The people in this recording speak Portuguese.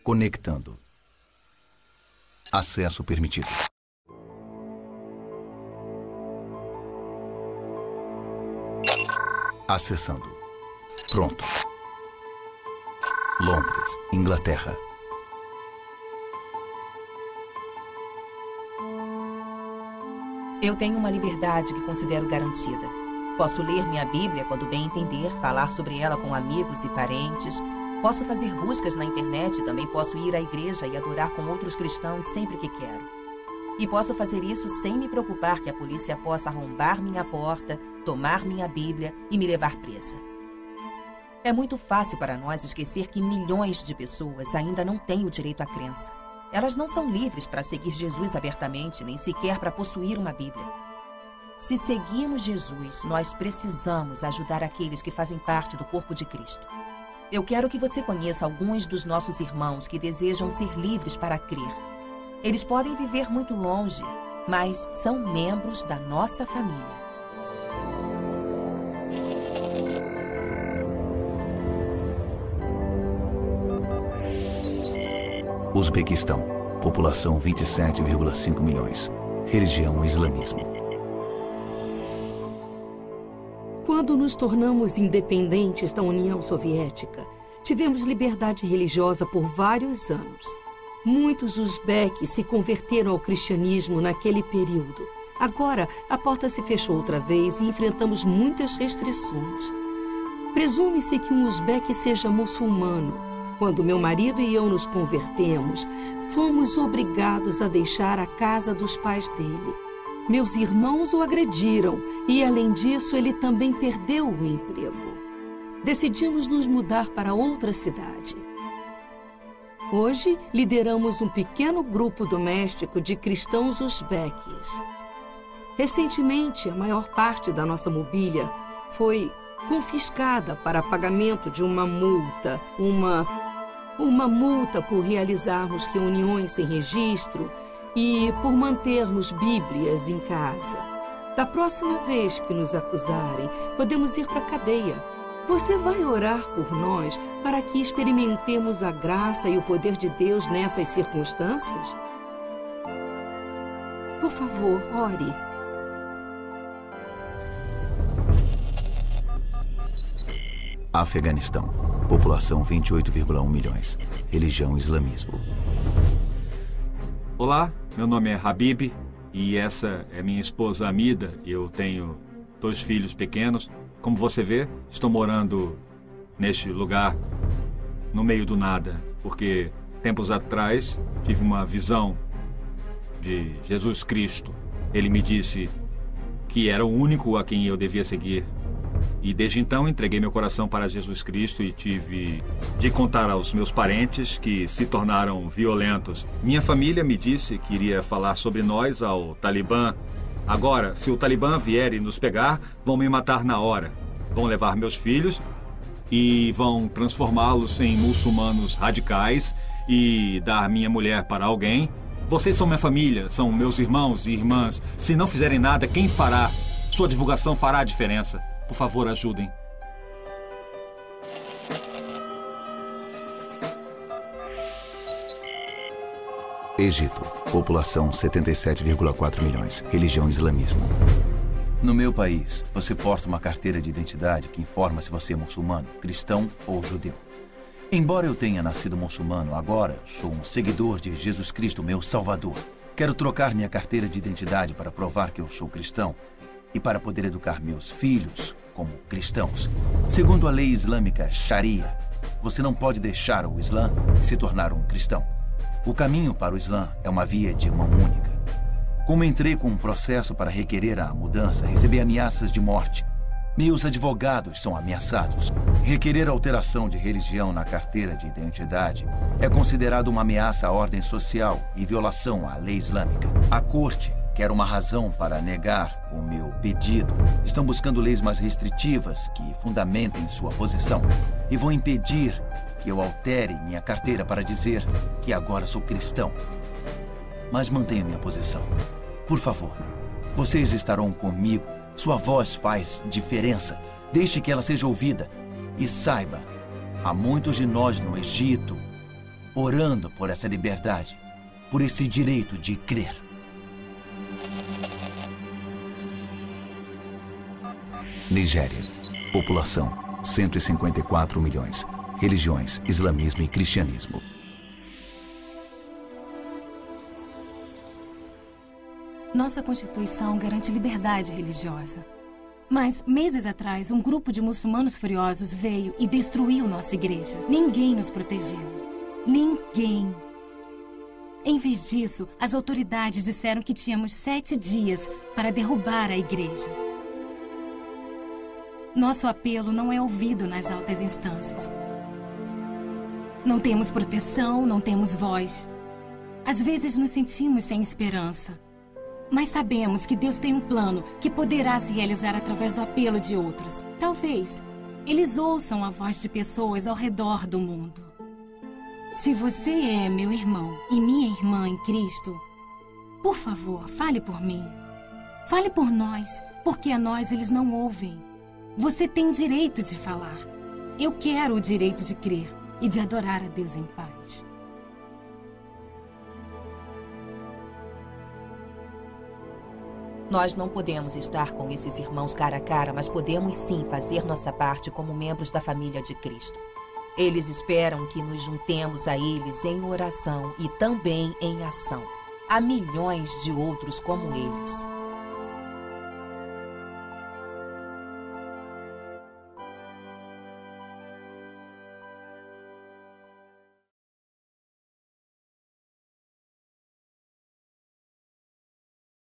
Conectando. Acesso permitido. Acessando. Pronto. Londres, Inglaterra. Eu tenho uma liberdade que considero garantida. Posso ler minha Bíblia quando bem entender, falar sobre ela com amigos e parentes. Posso fazer buscas na internet, também posso ir à igreja e adorar com outros cristãos sempre que quero. E posso fazer isso sem me preocupar que a polícia possa arrombar minha porta, tomar minha Bíblia e me levar presa. É muito fácil para nós esquecer que milhões de pessoas ainda não têm o direito à crença. Elas não são livres para seguir Jesus abertamente, nem sequer para possuir uma Bíblia. Se seguimos Jesus, nós precisamos ajudar aqueles que fazem parte do corpo de Cristo. Eu quero que você conheça alguns dos nossos irmãos que desejam ser livres para crer. Eles podem viver muito longe, mas são membros da nossa família. Uzbequistão. População 27,5 milhões. Religião islamismo. Quando nos tornamos independentes da União Soviética, tivemos liberdade religiosa por vários anos. Muitos uzbeques se converteram ao cristianismo naquele período. Agora, a porta se fechou outra vez e enfrentamos muitas restrições. Presume-se que um uzbeque seja muçulmano. Quando meu marido e eu nos convertemos, fomos obrigados a deixar a casa dos pais dele. Meus irmãos o agrediram e, além disso, ele também perdeu o emprego. Decidimos nos mudar para outra cidade. Hoje, lideramos um pequeno grupo doméstico de cristãos uzbeques. Recentemente, a maior parte da nossa mobília foi confiscada para pagamento de uma multa. Uma multa por realizarmos reuniões sem registro e por mantermos Bíblias em casa. Da próxima vez que nos acusarem, podemos ir para a cadeia. Você vai orar por nós para que experimentemos a graça e o poder de Deus nessas circunstâncias? Por favor, ore. Afeganistão. População 28,1 milhões. Religião islamismo. Olá, meu nome é Habib e essa é minha esposa Amida. Eu tenho 2 filhos pequenos. Como você vê, estou morando neste lugar no meio do nada, porque tempos atrás tive uma visão de Jesus Cristo. Ele me disse que era o único a quem eu devia seguir. E desde então entreguei meu coração para Jesus Cristo e tive de contar aos meus parentes que se tornaram violentos. Minha família me disse que iria falar sobre nós ao Talibã. Agora, se o Talibã vier e nos pegar, vão me matar na hora. Vão levar meus filhos e vão transformá-los em muçulmanos radicais e dar minha mulher para alguém. Vocês são minha família, são meus irmãos e irmãs. Se não fizerem nada, quem fará? Sua divulgação fará a diferença. Por favor, ajudem. Egito. População 77,4 milhões. Religião islamismo. No meu país, você porta uma carteira de identidade que informa se você é muçulmano, cristão ou judeu. Embora eu tenha nascido muçulmano, agora sou um seguidor de Jesus Cristo, meu Salvador. Quero trocar minha carteira de identidade para provar que eu sou cristão e para poder educar meus filhos como cristãos. Segundo a lei islâmica Sharia, você não pode deixar o Islã e se tornar um cristão. O caminho para o Islã é uma via de mão única. Como entrei com um processo para requerer a mudança, recebi ameaças de morte. Meus advogados são ameaçados. Requerer alteração de religião na carteira de identidade é considerado uma ameaça à ordem social e violação à lei islâmica. A corte quer uma razão para negar o meu pedido. Estão buscando leis mais restritivas que fundamentem sua posição e vão impedir que eu altere minha carteira para dizer que agora sou cristão. Mas mantenha minha posição. Por favor, vocês estarão comigo. Sua voz faz diferença. Deixe que ela seja ouvida. E saiba, há muitos de nós no Egito orando por essa liberdade, por esse direito de crer. Nigéria. População: 154 milhões. Religiões: islamismo e cristianismo. Nossa Constituição garante liberdade religiosa. Mas, meses atrás, um grupo de muçulmanos furiosos veio e destruiu nossa igreja. Ninguém nos protegeu. Ninguém. Em vez disso, as autoridades disseram que tínhamos 7 dias para derrubar a igreja. Nosso apelo não é ouvido nas altas instâncias. Não temos proteção, não temos voz. Às vezes nos sentimos sem esperança. Mas sabemos que Deus tem um plano que poderá se realizar através do apelo de outros. Talvez eles ouçam a voz de pessoas ao redor do mundo. Se você é meu irmão e minha irmã em Cristo, por favor, fale por mim. Fale por nós, porque a nós eles não ouvem. Você tem direito de falar. Eu quero o direito de crer e de adorar a Deus em paz. Nós não podemos estar com esses irmãos cara a cara, mas podemos sim fazer nossa parte como membros da família de Cristo. Eles esperam que nos juntemos a eles em oração e também em ação. Há milhões de outros como eles.